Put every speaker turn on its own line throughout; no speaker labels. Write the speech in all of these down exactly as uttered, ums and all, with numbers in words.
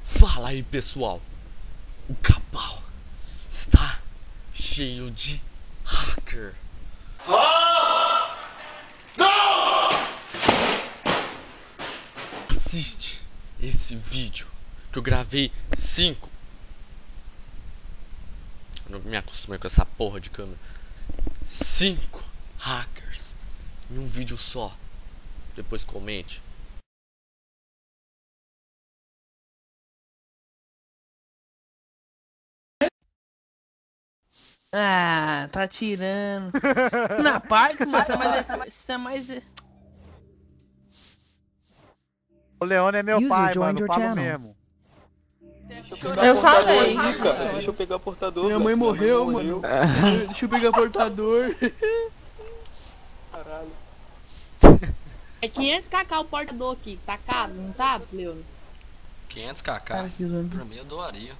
Fala aí, pessoal. O Cabal está cheio de hacker. Ah! Não! Assiste esse vídeo que eu gravei cinco. Eu não me acostumei com essa porra de câmera. Cinco hackers em um vídeo só. Depois comente.
Ah, tá tirando. Na parte, mas você é mais. Você é mais.
O Leone é meu
User
pai,
joined
mano,
your
falo
channel.
mesmo.
Eu falei. Aí, cara. Deixa eu pegar o portador.
Minha mãe
cara.
morreu,
Minha mãe
mano. Deixa eu pegar o portador.
Caralho.
É quinhentos kk o portador aqui, tá caro, não tá, Leon?
quinhentos kk.
Cara, que zoando.
Pra mim eu doaria.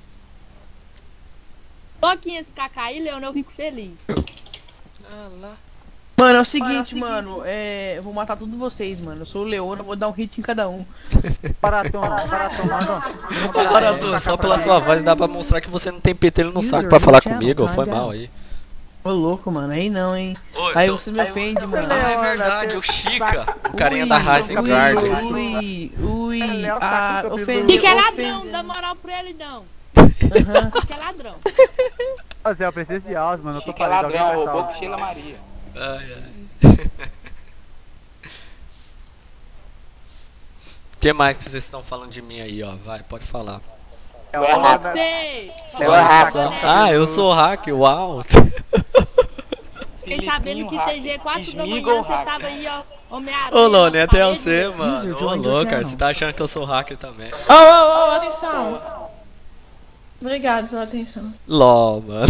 Tô quinhentos kk aí, Leon, eu fico feliz.
Ah lá.
Mano, é o seguinte, mano. É. Eu vou matar todos vocês, mano. Eu sou o Leona, vou dar um hit em cada um.
Baratom, baratom, mano.
Ô Baratu, só pela sua voz dá pra mostrar que você não tem petelho no saco
User
pra falar
channel
comigo. Foi
timed
mal
out.
aí.
Ô louco, mano. Aí não, hein.
Oi,
Aí
então-
você me ofende, mano.
Ah, é verdade, o Chica, o carinha da Rising
ui,
Guard.
Ui, ui,
Léo tá
ah,
com o cabelo
ofendeu.
Fica é ladrão,
ofendeu.
dá moral pra ele não.
Aham.
Fica é ladrão.
Ô Zé, eu preciso de alça, mano. Eu tô
Chica é
falando,
ladrão,
alguém
roubou
vai
com Sheila Maria.
Ai, ai. O que mais que vocês estão falando de mim aí, ó? Vai, pode falar.
salvar.
É rápido.
Você.
Só isso, só. Ah, eu sou hack, uau.
Fiquei sabendo que T G quatro da
Esmiga
manhã
o
você
hack.
tava aí, ó. Homem-Aranha.
Ô, Lone,
na
até
parede.
você,
User
mano. Ô,
joined your
louco, cara,
channel.
você tá achando que eu sou hacker também.
Ô, ô, ô, atenção. Obrigado pela atenção.
Ló, mano.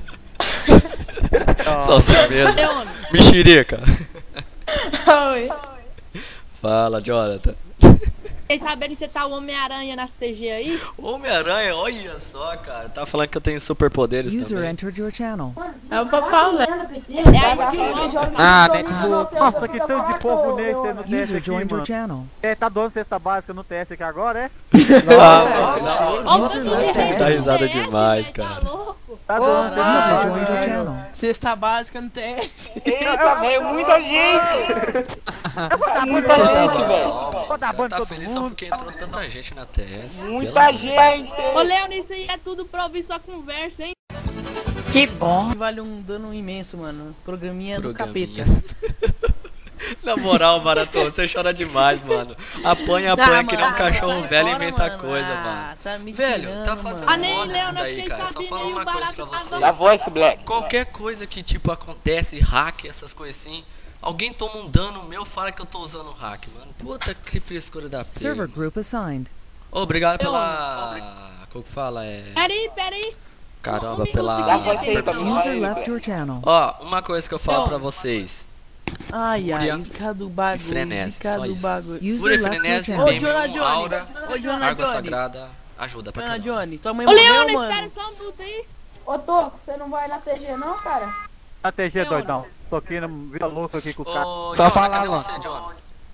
Só você mesmo.
Leon,
Mexerica.
Oi.
Fala, Jonathan.
fiquei sabendo que você tá o Homem-Aranha nas T G aí?
Homem-Aranha, olha só, cara. Tá falando que eu tenho superpoderes
User
também.
entered your channel.
É o Papai Léo.
É a Skill.
Ah, net
Nossa, que tanto de povo nesse no teste
User
aqui,
joined your
mano.
channel.
É, tá doando cesta básica no teste aqui agora, é?
Ah, mano, na moral,
Ô,
User
tudo
left
bem,
your
Dá
você
risada
conhece,
demais,
velho,
cara.
Tá louco?
Tá doando cesta
User
básica.
joined your channel.
Cesta básica no teste.
Eita, velho, muita gente! Muita gente, velho.
Ó,
dar
os
banho
caras tá
todo
feliz só
mundo.
porque entrou tanta gente na T S. Pelo
Muita
amor de
gente!
Ô, Leon, isso aí é tudo pra ouvir sua conversa, hein?
Vale um dano imenso, mano. Programinha do
Programinha.
capeta.
Na moral, Barato, você chora demais, mano. Apanha, apanha que nem um
mano,
cachorro
sai
velho e
fora,
inventa
mano.
coisa,
Ah,
mano.
tá me
Velho,
tirando,
tá fazendo
Ah, nem
moda
Leon,
isso
eu
daí,
fiquei
cara. Só
sabendo
falar
aí, o
uma coisa
barato
pra
tava-
vocês.
Da voice, Black.
Qualquer coisa que, tipo, acontece, hack, essas coisas assim, alguém toma um dano meu, fala que eu tô usando hack, mano. Puta que frescura da pega.
Server group assigned.
Obrigado pela... Como que fala? É...
Peraí, peraí.
Caramba,
Um
pela...
minuto
Dá voz aí pra
permissão.
mim.
User left your channel.
Ó, uma coisa que eu falo pra vocês.
Ai, ai,
Fúria
dica do bagulho.
frenesi,
Dica
só
do
isso.
bagulho.
User
Fúria,
left your
frenesi,
channel.
Ô,
B M
Jonah
um,
Johnny.
aura,
Ô, Jonah
água
Johnny.
sagrada, ajuda pra
Jonah
caramba.
Johnny, tua mãe
Ô,
morreu,
Leon,
mano.
espera só um minuto aí.
Ô, Toco, você não vai na T G não, cara?
Tá T G, doidão. Tô aqui, no- vira louco aqui com o cara.
Ô,
Só
Jonah,
falar,
cadê
mano.
você, Jonah?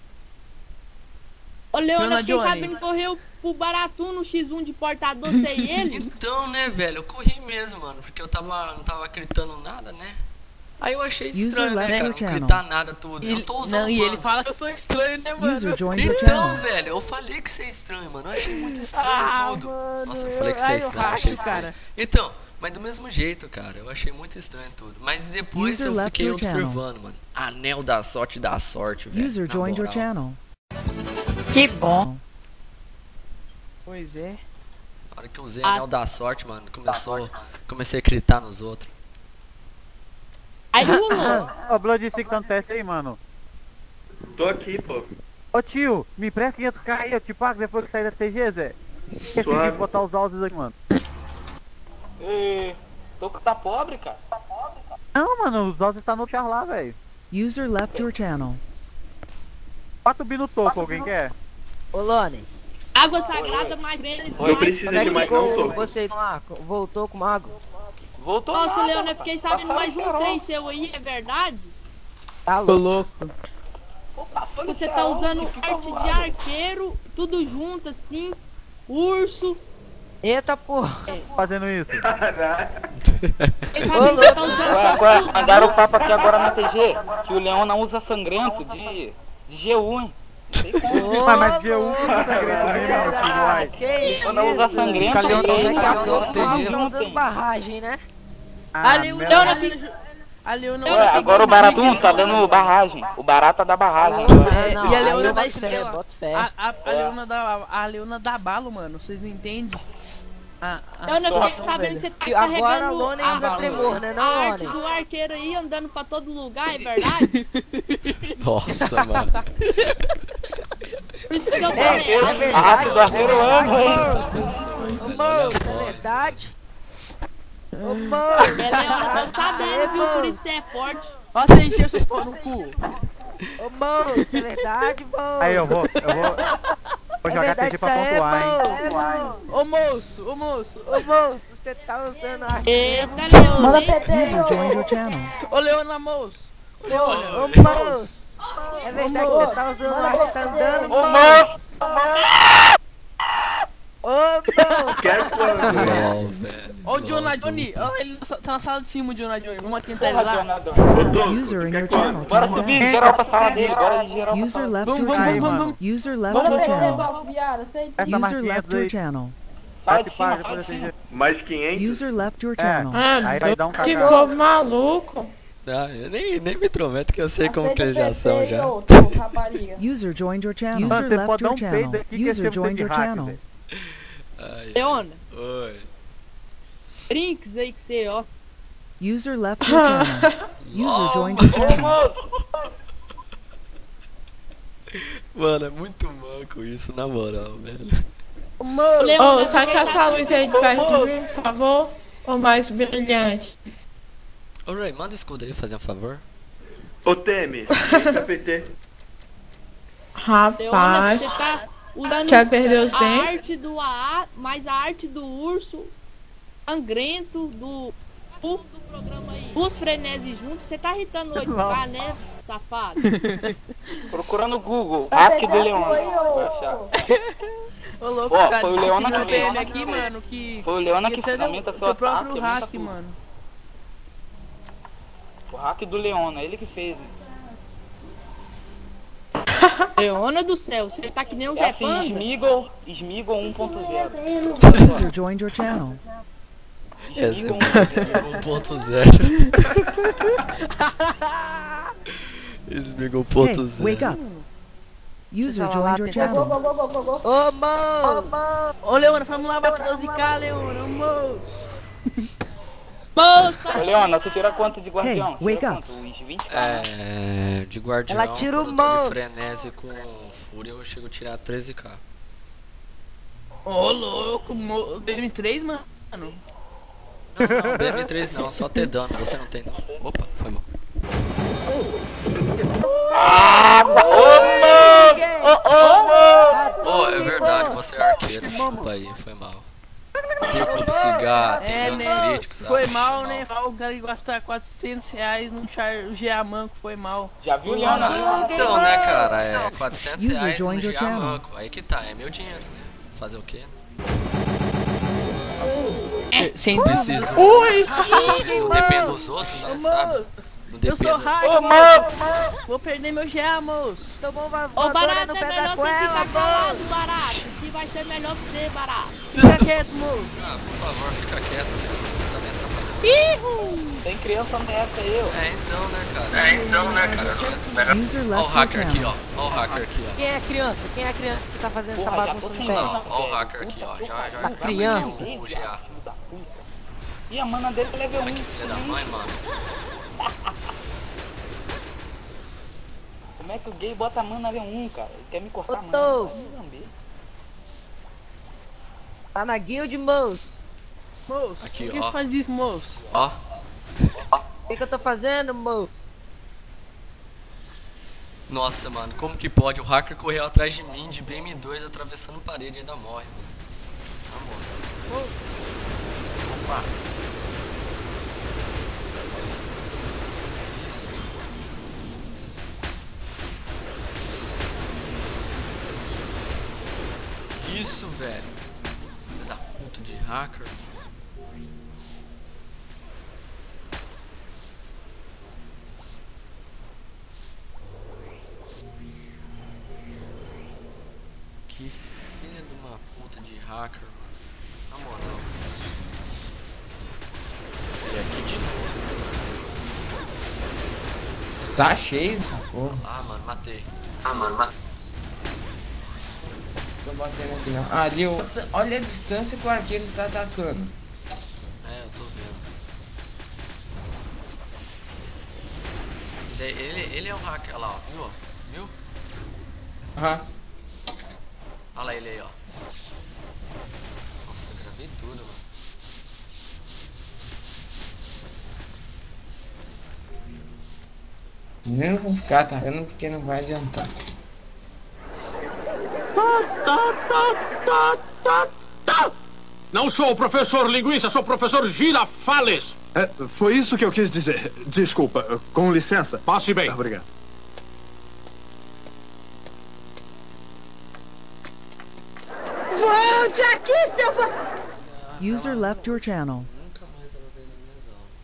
Ô, Leon, eu
Jonah
fiquei
Johnny.
sabendo que correu pro Baratu no X um de portador sem ele.
Então, né, velho, eu corri mesmo, mano, porque eu tava, não tava gritando nada, né? Aí eu achei
User
estranho, né,
left
cara,
your
não
channel.
gritar nada tudo.
Ele-
Eu tô usando
não, e ele
banda.
fala que eu sou estranho, né, mano?
User joined your
Então,
channel.
velho, eu falei que você é estranho, mano. Eu achei muito estranho
Ah,
tudo.
mano,
Nossa, eu falei que você é
ai, o
estranho, eu
hack,
achei estranho.
cara.
Então, mas do mesmo jeito, cara, eu achei muito estranho tudo. Mas depois
User
eu
left
fiquei
your channel.
observando, mano. Anel da sorte da sorte, velho.
User
na
joined your
moral.
channel.
Pois é.
Na hora que eu usei
Ah,
anel da sorte, mano, começou, comecei a gritar nos outros.
Aí rolou.
Ô, Blood Stick tá no teste aí, mano.
Tô aqui, pô.
Ô, tio, me empresta quinhentos k aí, eu te pago depois que sair da T G, Zé. Esqueci de botar os áudios aqui, mano.
Ê, Toco tá pobre, cara.
Não, mano, os áudios tá no char lá, velho.
User left your channel.
quatro bi no toco, alguém quer?
Ô Lone,
Água sagrada mais grande.
Oi, eu preciso
como é
de
que
mais não,
ficou
Toco.
você lá? Voltou com água?
Voltou
Nossa,
nada,
Leon, eu
rapaz.
fiquei sabendo
Passaram
mais um
cerol.
trem seu aí, é verdade?
Tá
Tô
louco.
louco.
Pô, passou no
Você tá
cerol,
usando
que fica
arte de
voado.
arqueiro, tudo junto assim. urso.
Eita porra.
Fazendo isso.
Quem sabe que você tá usando
Ué,
tanto
ué,
urso,
mandaram o papo aqui agora na T G que o Leão não usa sangrento de, de G um, hein?
Mas, mas G um não sangrento nem, meu filho, vai.
Quando não usa sangrento,
Os Leão não
ele
usa
já
sangrento,
deu
T G.
não tem.
Barragem, né?
Ah,
A Leona
merda.
fica. A Leona
Ué, agora o Baratum tá dando barragem. O Barata dá barragem.
É,
Não,
e a
aí
Leona
eu
da
boto fé,
estrela.
boto fé.
A, a, a, Leona da, a Leona dá balo, mano. Vocês não entendem? A, a
Eu não fiquei
situação,
sabendo
velho.
que você tá
E agora a
carregando
Lona
a,
usa tremor, né, não,
a arte
Lona?
do arqueiro aí andando pra todo lugar, é verdade?
Nossa, mano.
Por isso que eu tô
É, é
real.
A arte do arqueiro amo, hein?
Essa pessoa aí,
Ô,
velho. Olha a
moço, é
voz.
verdade? Ô, moço.
É, Leona, tô sabendo, viu? Por isso você é forte.
Ó, você encheu seus pau no cu.
Ô, moço, é verdade, moço?
Aí eu vou, eu vou. Vou
É
jogar
verdade
T G pra
isso aí,
pontuar, hein.
moço?
Ô moço, ô moço.
Ô, moço, você tá usando a...
Eita, Leona, hein?
User joined your channel.
Ô Leona, moço. Leona,
Ô, moço. É verdade que você tá usando a arte, tá andando,
Ô,
moço?
moço!
Ô, moço.
Quero quando?
Uau, velho.
Ó o
Uau,
Jonah
duplo.
Johnny. Ó, ele tá na sala de cima, o Jonah Johnny. Vamos tentar ele
Porra,
lá.
Jonadão.
User in your channel
Bora
timed
subir
out.
geral pra sala dele, bora de geral pra
User
sala.
left
Vamos,
your
vamos,
Aí,
vamos,
channel.
mano.
vamos.
User
Bora
left your
perder,
channel.
Paulo Viara, aceita.
Essa
User
marquinha
left your
aí.
channel.
Sai de cima,
Participa,
sai de
depois da
cima.
T G.
Mais quinhentos?
User left your
É,
channel.
aí vai dar um
Que
cagado.
povo maluco.
Ah, eu nem, nem me intrometo que eu sei como que
Aceita
eles já são
P C,
já.
ô, ô, rapariga.
User joined your channel.
Mano,
User
você
left
pode dar
your
um
channel.
peido aqui que é
User
tempo
joined
de
your
hack,
channel.
velho.
Ai,
Leona,
oi.
brinks aí que você, ó.
User left your channel. User joined your channel.
Mano, é muito manco isso, na moral, velho.
Ô,
Leona,
tá com
você
essa
sabe
luz aí de perto de mim, por favor? Ou mais brilhante?
Ô Ray, manda o escudo aí, fazer um favor.
Ô Temi, eita P T.
Leona,
Rapaz,
você tá usando
quer perder os
a
dentes?
arte do A A, mas a arte do urso sangrento do, do programa aí. Os freneses juntos, você tá irritando o oito K, né, safado?
Procura no Google, hack do Leão. Vai achar.
Ô louco,
Ó,
cara.
foi o Leona
tem
que
um
fez.
P M aqui, mano, que...
Foi o Leona que
até
fundamenta
deu-
seu
deu próprio
ataque,
hack,
muita
mano.
O hack do Leona, ele que fez. hein?
Leona do céu, você tá que nem o
É
Zé
assim,
Panda.
Smeagol, Smeagol um ponto zero.
User joined your channel.
É,
Smeagol
um ponto zero. Esmiga um
Hey,
ponto
wake
zero.
up. User
Tava lá
joined your
tentando-
Go,
channel.
go, go, go, go, go.
Ô, moço.
Ô, Leona, vamos lá pra doze K, Leona, moço.
Moço,
Ô Leona, tu tira quanto de guardião?
Hey,
Tira
wake
quanto? Uns vinte k?
É, de guardião,
Ela tira o
quando eu tô de
mouse.
frenesi com fúria, eu chego a tirar treze k.
Ô, louco, mo... dois mil e três, mano.
Não, não, B M três não, só ter dano, você não tem não. Opa, foi mal. Oh, é verdade, você é arqueiro, desculpa aí, foi mal. Tem como cigar, tem
É,
danos
né?
críticos.
Foi
ah,
mal, né? O cara que gastar quatrocentos reais num char G A Manco, foi mal.
Já viu, Leona?
Então, né, cara, é quatrocentos
User
reais no
joined your
G A
channel.
Manco. Aí que tá, é meu dinheiro, né? Fazer o quê, né?
Sem
Preciso.
Ui!
Não depende dos outros, né, sabe? Não
Eu sou
depende.
hack,
Ô,
moço. Vou perder meu G A, moço.
Tomou uma
Ô,
voadora
Barato,
no
é
pé da
melhor você
goela,
ficar
moço.
calado, Barato. Que vai ser melhor pra você, Barato.
Fica quieto, moço.
Ah, por favor, fica quieto, cara. Você tá me atrapalhando.
Tem criança nessa aí, ó.
É, então, né, cara? É, então, né, cara?
User
Ó o
left your
hacker aqui,
channel.
ó. Ó o hacker aqui, ó.
Quem é a criança? Quem é a criança que tá fazendo essa
Porra, já tô
bagunça
sem
no pé?
não.
Ó o hacker aqui, ó. Já, já
A criança.
abriu o G A.
E a mana dele é level
Olha
um.
que filha da mãe, mano.
Como é que o gay bota a mana level um, cara? Ele quer me cortar a
Ô,
mana.
Tô.
Vai me lamber.
Tá na guild, moço.
Moço,
Aqui,
por que
ó.
você faz isso, moço?
Ó.
O que, que eu tô fazendo, moço?
Nossa, mano, como que pode? O hacker correu atrás de mim de B M dois atravessando parede e ainda morre, mano. Na moral. Opa. Isso, velho. de hacker. Que filha de uma puta de hacker, mano. Na moral. E aqui de novo.
Tá cheio essa porra.
Ah, mano, matei.
Ah, mano, matei. Tô batendo aqui não. Ah, ali, olha a distância que o arqueiro tá atacando.
É, eu tô vendo. Ele, ele é o hacker, olha lá, ó, viu? Viu?
Aham.
Olha lá ele aí, ó. Nossa, eu gravei tudo, mano.
Nem vou ficar atacando porque não vai adiantar.
Não sou o professor Linguiça, sou o professor Girafales.
É, foi isso que eu quis dizer. Desculpa, com licença.
Passe bem.
Obrigado.
Volte aqui, seu... User left your channel.
Nunca mais ela veio na minha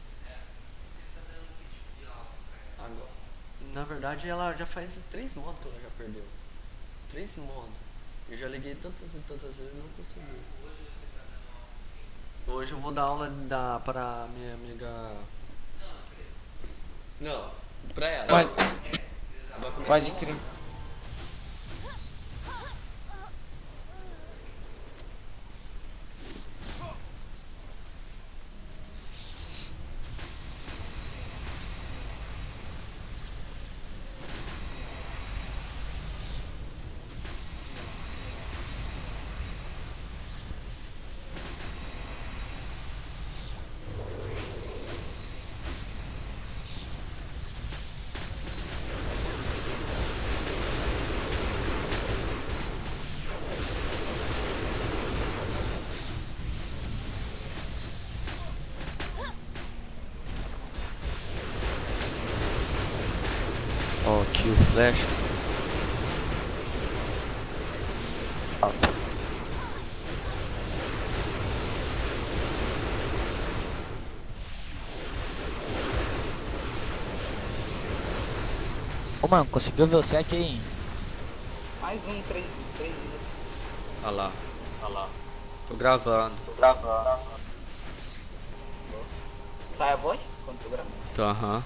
aula. Agora, na verdade, ela já faz três modos que ela já perdeu. Três modos. Eu já liguei tantas e tantas vezes e não consegui. Hoje eu vou dar aula da, para minha amiga. Não, pra ela.
Pode,
Vai começar
pode
um-
crer.
Ó, aqui o flash.
Ô mano, conseguiu ver o set aí?
Mais um, três, três.
Olha lá.
Olha lá.
Tô gravando.
Tô gravando. Sai a voz quando tu grava?
Tô, aham.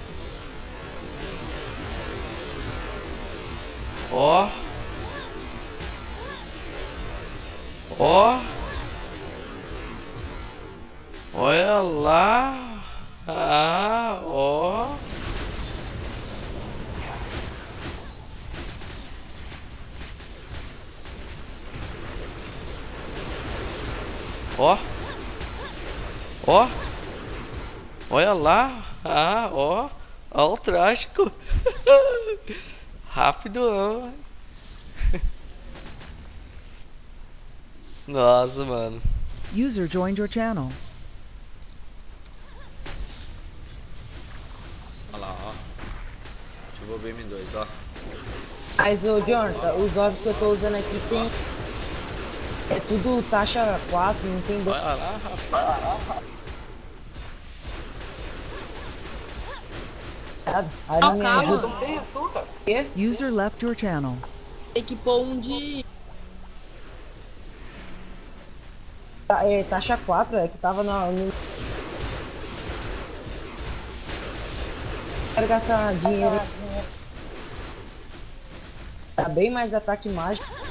Ó. Ó. Olha lá. Ah, ó. Ó. Ó. Olha lá. Ah, ó. Ó o trágico. Rápido. Nossa, mano.
User joined your channel.
Olha lá, ó. Ativou o B M dois, ó.
Mas, ô Jonathan, os ovos que eu tô usando aqui tem... É tudo taxa quatro, não tem...
Olha lá, rapaz.
Aí não me
Calma.
ajuda.
Não tem açúcar.
User left your channel.
Tem que pôr um de...
É, taxa quatro, é que tava no... no... Quero gastar dinheiro. Tá bem mais ataque mágico.